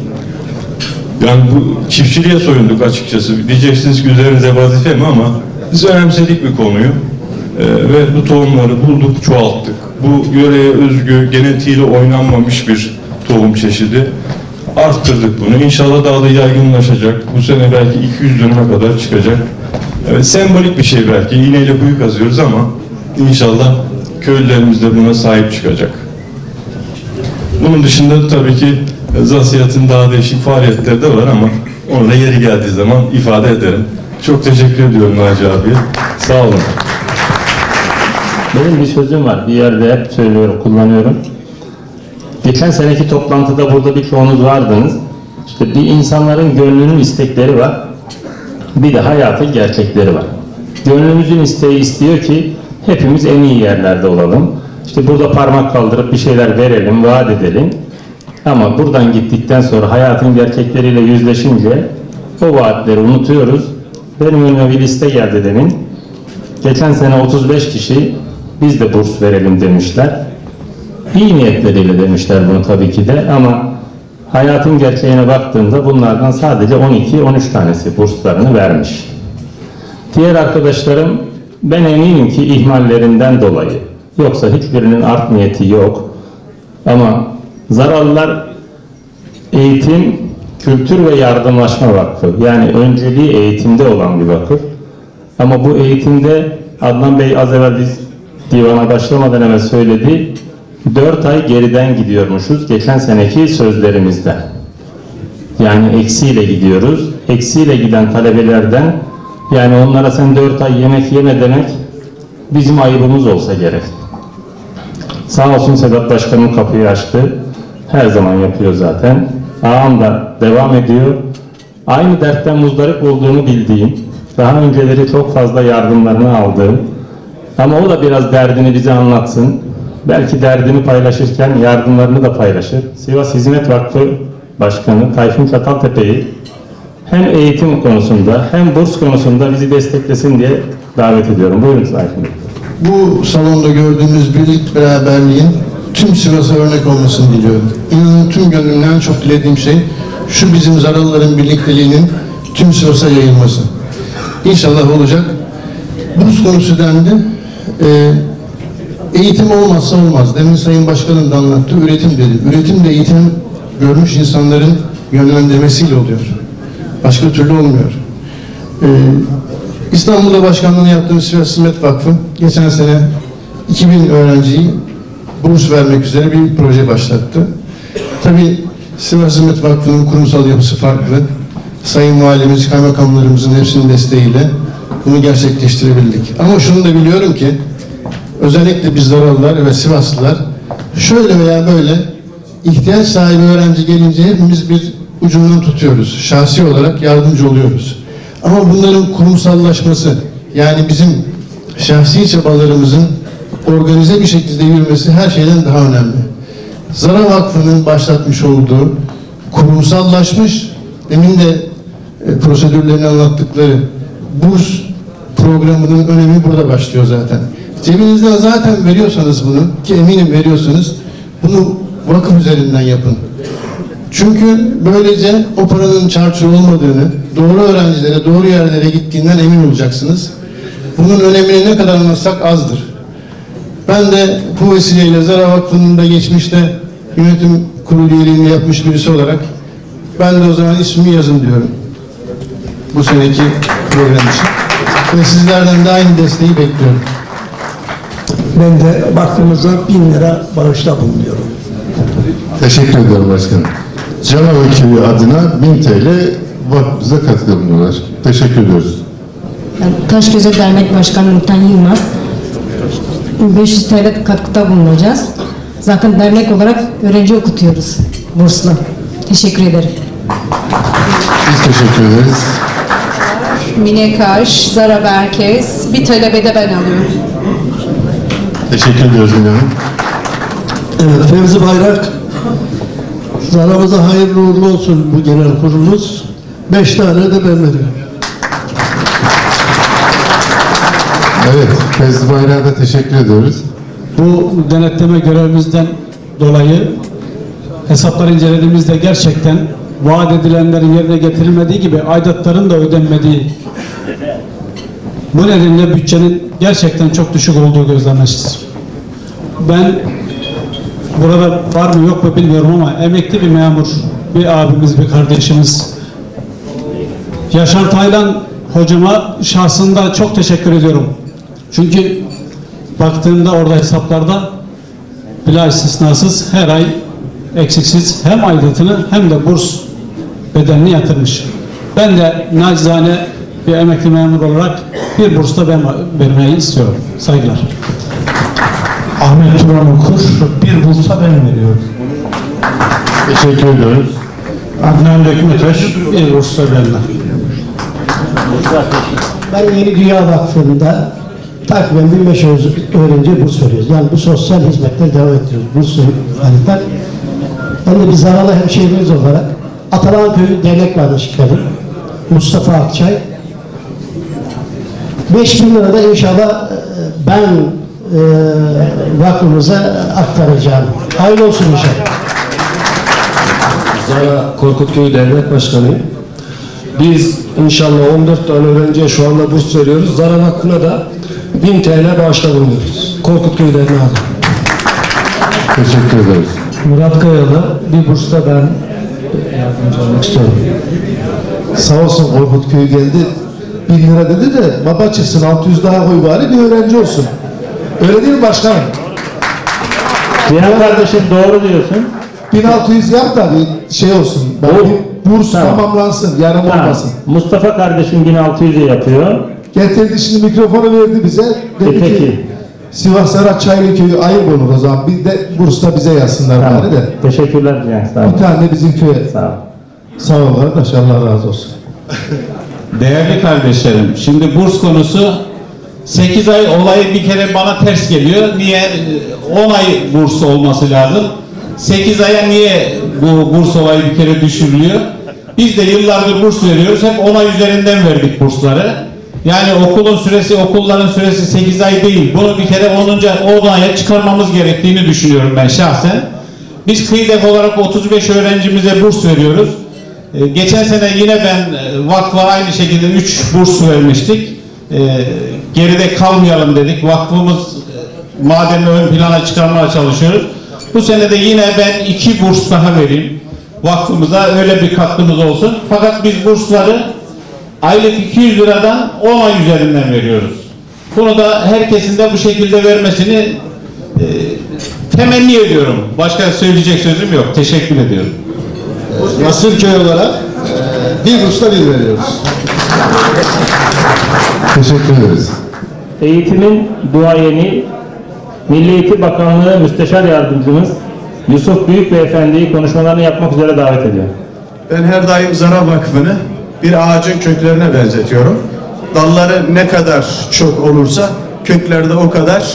Yani bu çiftçiliğe soyunduk açıkçası. Diyeceksiniz ki üzerinize vazife mi, ama biz önemsedik bir konuyu. Ee, ve bu tohumları bulduk, çoğalttık. Bu yöreye özgü, genetiğiyle oynanmamış bir tohum çeşidi. Arttırdık bunu. İnşallah daha da yaygınlaşacak. Bu sene belki iki yüz dönüme kadar çıkacak. Evet, sembolik bir şey belki. İğneyle kuyu kazıyoruz ama inşallah köylülerimiz de buna sahip çıkacak. Bunun dışında tabii ki Zasiyat'ın daha değişik faaliyetleri de var ama onu da yeri geldiği zaman ifade ederim. Çok teşekkür ediyorum Naci abiye. Sağ olun. Benim bir sözüm var. Bir yerde hep söylüyorum, kullanıyorum. Geçen seneki toplantıda burada birçoğunuz vardınız. İşte bir insanların gönlünün istekleri var. Bir de hayatın gerçekleri var. Gönlümüzün isteği istiyor ki hepimiz en iyi yerlerde olalım. İşte burada parmak kaldırıp bir şeyler verelim, vaat edelim. Ama buradan gittikten sonra hayatın gerçekleriyle yüzleşince o vaatleri unutuyoruz. Benim önüme bir liste geldi demin. Geçen sene otuz beş kişi biz de burs verelim demişler. İyi niyetleriyle demişler bunu tabii ki de, ama hayatın gerçeğine baktığımda bunlardan sadece on iki on üç tanesi burslarını vermiş. Diğer arkadaşlarım ben eminim ki ihmallerinden dolayı, yoksa hiçbirinin art niyeti yok. Ama Zaralılar Eğitim, Kültür ve Yardımlaşma Vakfı, yani önceliği eğitimde olan bir vakıf. Ama bu eğitimde Adnan Bey az evvel biz divana başlamadan hemen söyledi, dört ay geriden gidiyormuşuz geçen seneki sözlerimizde. Yani eksiyle gidiyoruz. Eksiyle giden talebelerden, yani onlara sen dört ay yemek yeme demek bizim ayıbımız olsa gerek. Sağ olsun Sedat Başkanım kapıyı açtı. Her zaman yapıyor zaten. Ağam da devam ediyor. Aynı dertten muzdarip olduğunu bildiğim, daha önceleri çok fazla yardımlarını aldığım, ama o da biraz derdini bize anlatsın. Belki derdini paylaşırken yardımlarını da paylaşır. Sivas Hizmet Vakfı Başkanı Tayfun Çataltepe'yi hem eğitim konusunda hem burs konusunda bizi desteklesin diye davet ediyorum. Buyurun Tayfun Bey. Bu salonda gördüğümüz birlik beraberliğin tüm Sivas'a örnek olmasını diliyorum. İnanın tüm gönlümden çok dilediğim şey şu: bizim Zaralıların birlikteliğinin tüm Sivas'a yayılması. İnşallah olacak. Burs konusu dendi. Ee, eğitim olmazsa olmaz. Demin Sayın Başkanım da anlattı. Üretim dedi. Üretim de eğitim görmüş insanların yönlendirmesiyle oluyor. Başka türlü olmuyor. Ee, İstanbul'da başkanlığını yaptığımız Sivas Hizmet Vakfı geçen sene iki bin öğrenciyi burs vermek üzere bir proje başlattı. Tabii Sivas Hizmet Vakfı'nın kurumsal yapısı farklı. Sayın Valimiz, kaymakamlarımızın hepsinin desteğiyle bunu gerçekleştirebildik. Ama şunu da biliyorum ki özellikle biz Zaralılar ve Sivaslılar şöyle veya böyle ihtiyaç sahibi öğrenci gelince hepimiz bir ucundan tutuyoruz. Şahsi olarak yardımcı oluyoruz. Ama bunların kurumsallaşması, yani bizim şahsi çabalarımızın organize bir şekilde yürümesi her şeyden daha önemli. Zara Vakfı'nın başlatmış olduğu kurumsallaşmış, demin de e, prosedürlerini anlattıkları burs programının önemi burada başlıyor zaten. Cebinizden zaten veriyorsanız bunu, ki eminim veriyorsunuz, bunu vakıf üzerinden yapın. Çünkü böylece o paranın çarçur olmadığını, doğru öğrencilere, doğru yerlere gittiğinden emin olacaksınız. Bunun önemini ne kadar anlatsak azdır. Ben de bu vesileyle Zara Vakfı'nın da geçmişte yönetim kurulu üyeliğini yapmış birisi olarak ben de o zaman ismimi yazın diyorum. Bu seneki program için. Ve sizlerden de aynı desteği bekliyorum. Ben de vakfımıza bin lira bağışta bulunuyorum. Teşekkür ederim başkanım. Canava Köyü adına bin T L vakfımıza katkı bulunuyorlar. Teşekkür ediyoruz. Ben Taşköze Dernek Başkanı Nurten Yılmaz. beş yüz T L katkıda bulunacağız. Zaten dernek olarak öğrenci okutuyoruz burslu. Teşekkür ederim. Biz teşekkür ederiz. Mine Kaş, Zara Berkez, bir talebe de ben alıyorum. Teşekkür ediyoruz Mine Hanım. Evet, Fevzi Bayrak, Zara'mıza hayırlı uğurlu olsun bu genel kurulumuz. Beş tane de ben veriyorum. Evet, Fevzi Bayrak'a da teşekkür ediyoruz. Bu denetleme görevimizden dolayı hesapları incelediğimizde gerçekten vaat edilenlerin yerine getirilmediği gibi aidatların da ödenmediği, bu nedenle bütçenin gerçekten çok düşük olduğu gözlemleştir. Ben burada var mı yok mu bilmiyorum ama emekli bir memur, bir abimiz, bir kardeşimiz Yaşar Taylan hocama şahsında çok teşekkür ediyorum. Çünkü baktığımda orada hesaplarda bila istisnasız her ay eksiksiz hem aidatını hem de burs bedelini yatırmış. Ben de nacizane bir emekli memur olarak bir burs da ben vermeyi istiyorum. Saygılar. Ahmet Turan Okur, bir bursa ben veriyorum. Teşekkür ediyoruz. Adnan Dökmetaş, bir bursa benden. Ben Yeni Dünya Vakfı'nda takriben bin beş yüz öğrenciye burs veriyoruz. Yani bu sosyal hizmetleri devam ettiriyoruz. Burs faaliyetler. Ben de bir zararlı hemşehrimiz olarak Atalan Köyü Dernek Başkanı Mustafa Akçay. beş bin lira da inşallah ben e, vakfımıza aktaracağım. Hayırlı olsun inşallah. Zara Korkutköy Dernek Başkanıyım. Biz inşallah on dört tane öğrenciye şu anda burs veriyoruz. Zara Vakfı'na da bin T L bağışta bulunuyoruz. Korkutköy Derneği adına. Teşekkür ederiz. Murat Kayalı, bir bursta ben yardımcı olmak istiyorum. Sağ olsun Korkutköy geldi. bin lira dedi de baba çıksın altı yüz daha koy bari bir öğrenci olsun. Öyle değil mi başkanım? Cihan kardeşim doğru diyorsun. bin altı yüz yap da bir şey olsun. Bak, bir burs Tamam. tamamlansın, yarım Tamam. olmasın. Mustafa kardeşim bin altı yüz'ü yapıyor. Getirdi şimdi mikrofonu verdi bize. Dedi E, peki. ki Sivas Sarat Çaylıköy'ü ayıp olur o zaman. Bir de bursta bize yazsınlar Tamam. bari de. Teşekkürler Cihan. Sağ ol. Bir tane de bizim köye. Sağ ol. Sağ ol kardeş, Allah razı olsun. Değerli kardeşlerim, şimdi burs konusu sekiz ay olayı bir kere bana ters geliyor. Niye? on ay burs olması lazım. sekiz aya niye bu burs olayı bir kere düşürülüyor? Biz de yıllardır burs veriyoruz. Hep on ay üzerinden verdik bursları. Yani okulun süresi, okulların süresi sekiz ay değil. Bunu bir kere onuncu on aya çıkarmamız gerektiğini düşünüyorum ben şahsen. Biz KİDEK olarak otuz beş öğrencimize burs veriyoruz. Ee, geçen sene yine ben vakfa aynı şekilde üç burs vermiştik. Ee, geride kalmayalım dedik. Vakfımız madeni ön plana çıkarmaya çalışıyoruz. Bu sene de yine ben iki burs daha vereyim. Vakfımıza öyle bir katkımız olsun. Fakat biz bursları aylık iki yüz liradan on ay üzerinden veriyoruz. Bunu da herkesin de bu şekilde vermesini e, temenni ediyorum. Başka söyleyecek sözüm yok. Teşekkür ediyorum. Nasırköy olarak e, bir bursta bir veriyoruz. Teşekkür ederiz. Eğitimin duayeni Milli Eğitim Bakanlığı Müsteşar Yardımcımız Yusuf Büyük Beyefendi'yi konuşmalarını yapmak üzere davet ediyor. Ben her daim Zara Vakfı'nı bir ağacın köklerine benzetiyorum. Dalları ne kadar çok olursa kökleri de o kadar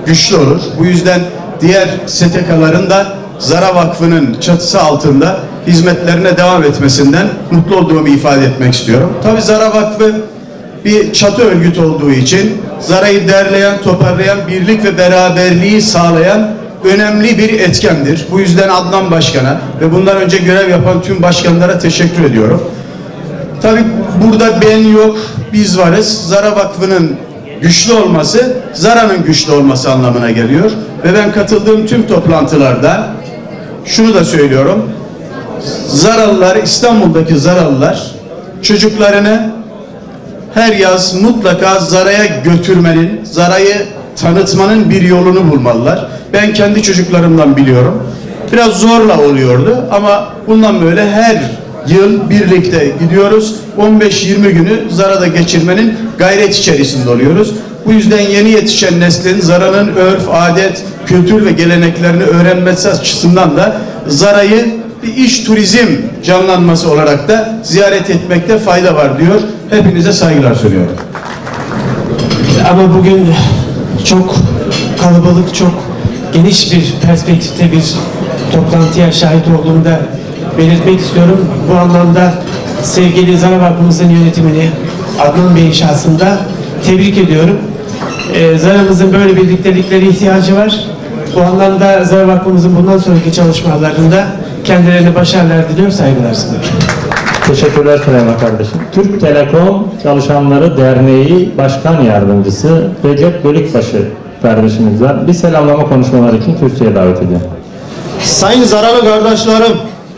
güçlü olur. Bu yüzden diğer S T K'ların da Zara Vakfı'nın çatısı altında hizmetlerine devam etmesinden mutlu olduğumu ifade etmek istiyorum. Tabii Zara Vakfı bir çatı örgütü olduğu için Zara'yı derleyen, toparlayan, birlik ve beraberliği sağlayan önemli bir etkendir. Bu yüzden Adnan Başkan'a ve bundan önce görev yapan tüm başkanlara teşekkür ediyorum. Tabii burada ben yok, biz varız. Zara Vakfı'nın güçlü olması, Zara'nın güçlü olması anlamına geliyor. Ve ben katıldığım tüm toplantılarda şunu da söylüyorum. Zaralılar, İstanbul'daki Zaralılar çocuklarını her yaz mutlaka Zara'ya götürmenin, Zara'yı tanıtmanın bir yolunu bulmalılar. Ben kendi çocuklarımdan biliyorum. Biraz zorla oluyordu ama bundan böyle her yıl birlikte gidiyoruz. on beş yirmi günü Zara'da geçirmenin gayret içerisinde oluyoruz. Bu yüzden yeni yetişen neslin Zara'nın örf, adet, kültür ve geleneklerini öğrenmesi açısından da Zara'yı bir iş turizm canlanması olarak da ziyaret etmekte fayda var diyor. Hepinize saygılar sunuyorum. Ama bugün çok kalabalık, çok geniş bir perspektifte bir toplantıya şahit olduğumu da belirtmek istiyorum. Bu anlamda sevgili Zara Vakfımızın yönetimini Adnan Bey'in şahsında tebrik ediyorum. Ee, Zara'mızın böyle birlikteliklere ihtiyacı var. Bu anlamda Zara Vakfımızın bundan sonraki çalışmalarında kendilerine başarılar diliyor, saygılar sunuyorum. Teşekkürler Süleyman kardeşim. Türk Telekom Çalışanları Derneği Başkan Yardımcısı Recep Bölükbaşı kardeşimiz var. Bir selamlama konuşmaları için kürsüye davet ediyorum. Sayın Zaralı kardeşlerim,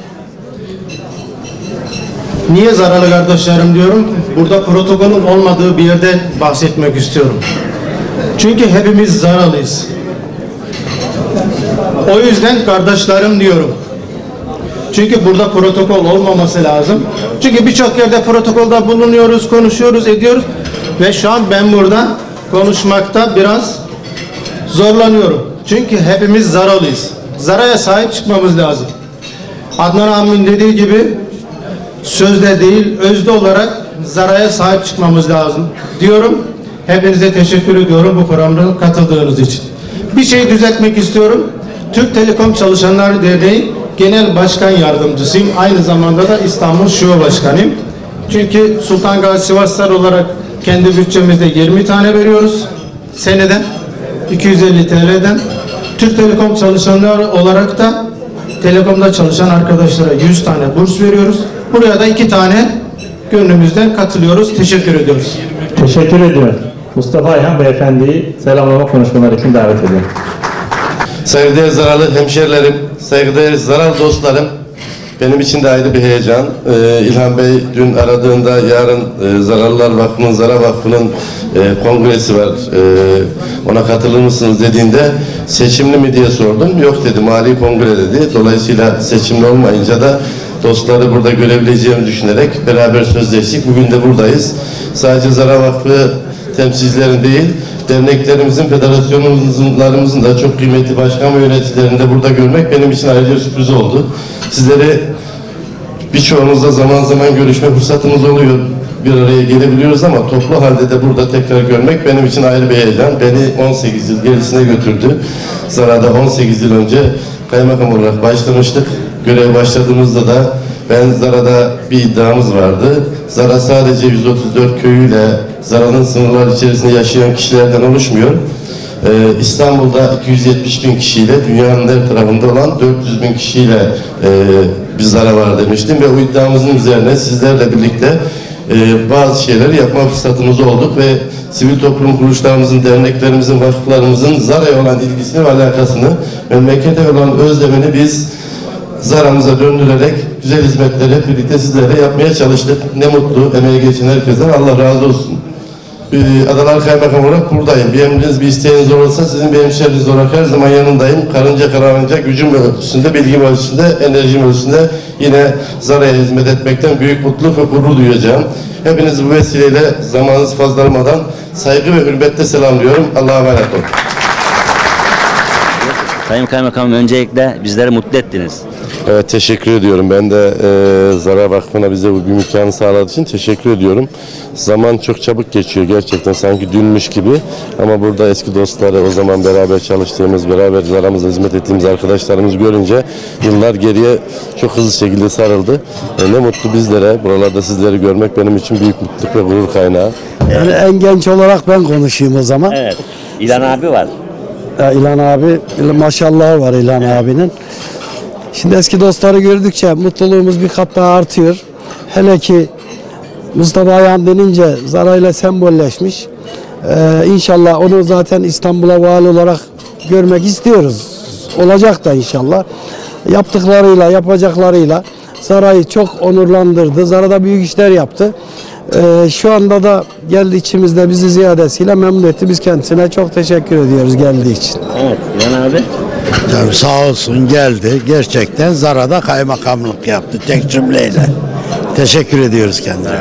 niye Zaralı kardeşlerim diyorum? Burada protokolün olmadığı bir yerde bahsetmek istiyorum. Çünkü hepimiz Zaralıyız. O yüzden kardeşlerim diyorum. Çünkü burada protokol olmaması lazım. Çünkü birçok yerde protokolda bulunuyoruz, konuşuyoruz, ediyoruz. Ve şu an ben burada konuşmakta biraz zorlanıyorum. Çünkü hepimiz Zaralıyız. Zara'ya sahip çıkmamız lazım. Adnan abimin dediği gibi sözde değil, özde olarak Zara'ya sahip çıkmamız lazım diyorum. Hepinize teşekkür ediyorum bu programda katıldığınız için. Bir şey düzeltmek istiyorum. Türk Telekom Çalışanları Derneği Genel Başkan Yardımcısıyım. Aynı zamanda da İstanbul Şube Başkanıyım. Çünkü Sultan Gazi Sivaslar olarak kendi bütçemizde yirmi tane veriyoruz. Seneden iki yüz elli T L'den. Türk Telekom çalışanları olarak da Telekom'da çalışan arkadaşlara yüz tane burs veriyoruz. Buraya da iki tane gönlümüzden katılıyoruz. Teşekkür ediyoruz. Teşekkür ediyorum. Mustafa Ayhan Beyefendi'yi selamlama konuşmaları için davet ediyorum. Saygıdeğer Zaralı hemşerilerim, saygıdeğer Zaralı dostlarım, benim için de ayrı bir heyecan. Ee, İlhan Bey dün aradığında yarın e, Zaralılar Vakfı'nın, Zara Vakfı'nın e, kongresi var, e, ona katılır mısınız dediğinde seçimli mi diye sordum. Yok dedi, mali kongre dedi. Dolayısıyla seçimli olmayınca da dostları burada görebileceğimi düşünerek beraber sözleştik. Bugün de buradayız. Sadece Zara Vakfı temsilcilerin değil, derneklerimizin, federasyonlarımızın da çok kıymetli başkan ve yöneticilerini de burada görmek benim için ayrıca sürpriz oldu. Sizleri birçoğunuzla zaman zaman görüşme fırsatımız oluyor. Bir araya gelebiliyoruz ama toplu halde de burada tekrar görmek benim için ayrı bir heyecan. Beni on sekiz yıl gerisine götürdü. Zara'da on sekiz yıl önce kaymakam olarak başlamıştık. Görev başladığımızda da ben Zara'da bir iddiamız vardı. Zara sadece yüz otuz dört köyüyle Zara'nın sınırları içerisinde yaşayan kişilerden oluşmuyor. Ee, İstanbul'da iki yüz yetmiş bin kişiyle, dünyanın her tarafında olan dört yüz bin kişiyle e, bir Zara var demiştim ve o iddiamızın üzerine sizlerle birlikte e, bazı şeyler yapma fırsatımız olduk ve sivil toplum kuruluşlarımızın, derneklerimizin, vakıflarımızın Zara'ya olan ilgisini ve alakasını, memlekete olan özlemini biz Zara'mıza döndürerek güzel hizmetleri hep birlikte sizlerle yapmaya çalıştık. Ne mutlu emeği geçen herkesten, Allah razı olsun. Ee, Adalar Kaymakam olarak buradayım. Bir emriniz, bir isteğiniz olursa sizin bir hemşeriniz olarak her zaman yanındayım. Karınca kararınca gücüm ölçüsünde, bilgim ölçüsünde, enerjim ölçüsünde yine Zara'ya hizmet etmekten büyük mutluluk ve gurur duyacağım. Hepinizi bu vesileyle zamanınızı fazla almadan saygı ve hürmetle selamlıyorum. Allah'a emanet olun. Sayın Kaymakamım, öncelikle bizleri mutlu ettiniz. Evet, teşekkür ediyorum. Ben de e, Zara Vakfı'na bize bu imkanı sağladığı için teşekkür ediyorum. Zaman çok çabuk geçiyor gerçekten, sanki dünmüş gibi. Ama burada eski dostları, o zaman beraber çalıştığımız, beraber Zara'mıza hizmet ettiğimiz arkadaşlarımızı görünce yıllar geriye çok hızlı şekilde sarıldı. E, ne mutlu bizlere, buralarda sizleri görmek benim için büyük mutluluk ve gurur kaynağı. Yani en genç olarak ben konuşayım o zaman. Evet. İlhan abi var. Ya İlhan abi, maşallah var İlhan abinin. Şimdi eski dostları gördükçe mutluluğumuz bir kat daha artıyor. Hele ki Mustafa Ayhan denince Zara ile sembolleşmiş. Ee, İnşallah onu zaten İstanbul'a vali olarak görmek istiyoruz. Olacak da inşallah. Yaptıklarıyla, yapacaklarıyla Zara'yı çok onurlandırdı. Zara'da büyük işler yaptı. Ee, şu anda da geldi içimizde, bizi ziyadesiyle memnun etti. Biz kendisine çok teşekkür ediyoruz geldiği için. Evet, İlhan abi. Tabii sağ olsun geldi. Gerçekten Zara'da kaymakamlık yaptı tek cümleyle. Teşekkür ediyoruz kendilerine.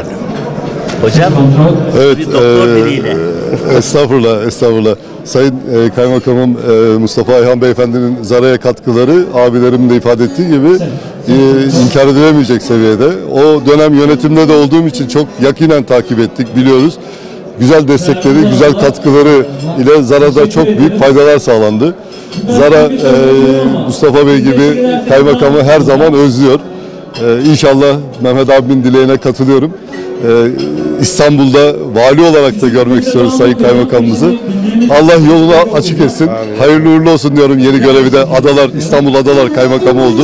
Hocam, evet, bir doktor biriyle. E, estağfurullah, estağfurullah. Sayın e, Kaymakamım e, Mustafa Ayhan Beyefendinin Zara'ya katkıları abilerimin de ifade ettiği gibi e, inkar edilemeyecek seviyede. O dönem yönetimde de olduğum için çok yakinen takip ettik, biliyoruz. Güzel destekleri, güzel katkıları ile Zara'da çok büyük faydalar sağlandı. Zara e, Mustafa Bey gibi kaymakamı her zaman özlüyor. E, İnşallah Mehmet abimin dileğine katılıyorum. Ee, İstanbul'da vali olarak da görmek istiyoruz Sayın Kaymakamımızı. Allah yolunu açık etsin. Amin. Hayırlı uğurlu olsun diyorum yeni görevi de. Adalar, İstanbul Adalar Kaymakamı oldu.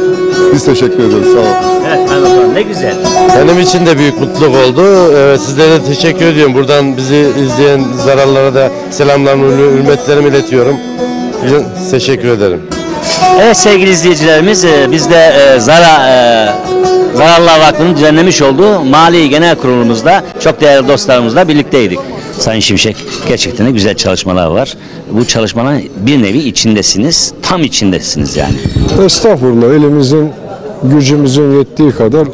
Biz teşekkür ederiz. Sağ olun. Evet Kaymakamım, ne güzel. Benim için de büyük mutluluk oldu. Evet, sizlere de teşekkür ediyorum. Buradan bizi izleyen zararlara da selamlarımı, hürmetlerimi iletiyorum. Teşekkür ederim. Evet sevgili izleyicilerimiz, biz de Zara Zararlar Vakfı'nın düzenlemiş olduğu Mali Genel Kurulumuzda çok değerli dostlarımızla birlikteydik. Sayın Şimşek, gerçekten de güzel çalışmalar var. Bu çalışmaların bir nevi içindesiniz, tam içindesiniz yani. Estağfurullah, elimizin, gücümüzün yettiği kadar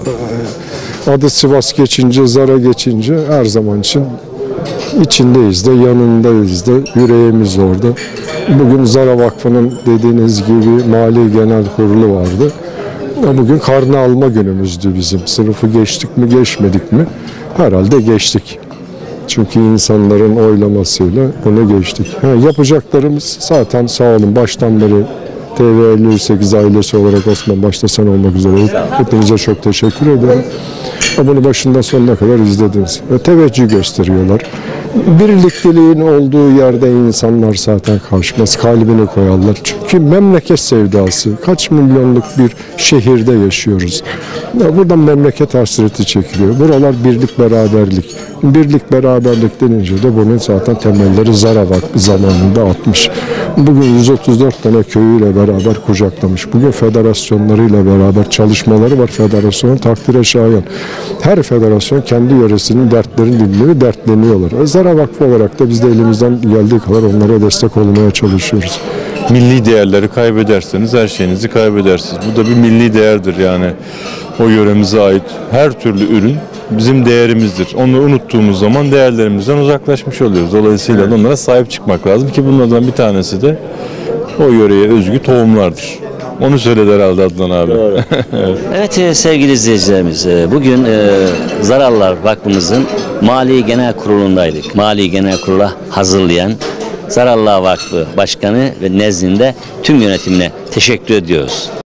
adı Sivas geçince, Zara geçince her zaman için içindeyiz de, yanındayız da, yüreğimiz orada. Bugün Zara Vakfı'nın dediğiniz gibi Mali Genel Kurulu vardı. Bugün karne alma günümüzdü bizim. Sınıfı geçtik mi, geçmedik mi? Herhalde geçtik. Çünkü insanların oylamasıyla bunu geçtik. Ha, yapacaklarımız zaten sağ olun baştan beri T V elli sekiz ailesi olarak Osman başta sen olmak üzere hepinize çok teşekkür ederim. Bunu başından sonuna kadar izlediniz. Ve teveccüh gösteriyorlar. Birlikteliğin olduğu yerde insanlar zaten karşımaz, kalbini koyarlar. Çünkü memleket sevdası. Kaç milyonluk bir şehirde yaşıyoruz. Buradan memleket hasreti çekiliyor. Buralar birlik, beraberlik. Birlik, beraberlik denince de bunun zaten temelleri Zara Vakfı zamanında atmış. Bugün yüz otuz dört tane köyüyle beraber kucaklamış. Bugün federasyonlarıyla beraber çalışmaları var. Federasyonun takdire şayan. Her federasyon kendi yöresinin dertlerini dinliyor, dertleniyorlar. Zara Vakfı olarak da biz de elimizden geldiği kadar onlara destek olmaya çalışıyoruz. Milli değerleri kaybederseniz her şeyinizi kaybedersiniz. Bu da bir milli değerdir yani. O yöremize ait her türlü ürün bizim değerimizdir. Onu unuttuğumuz zaman değerlerimizden uzaklaşmış oluyoruz. Dolayısıyla da onlara sahip çıkmak lazım ki bunlardan bir tanesi de o yöreye özgü tohumlardır. Onu söyledi herhalde Adnan abi. Evet, evet sevgili izleyicilerimiz, bugün Zararlar Vakfımızın Mali Genel Kurulu'ndaydık. Mali Genel Kurulu'na hazırlayan Zararlar Vakfı Başkanı ve nezdinde tüm yönetimine teşekkür ediyoruz.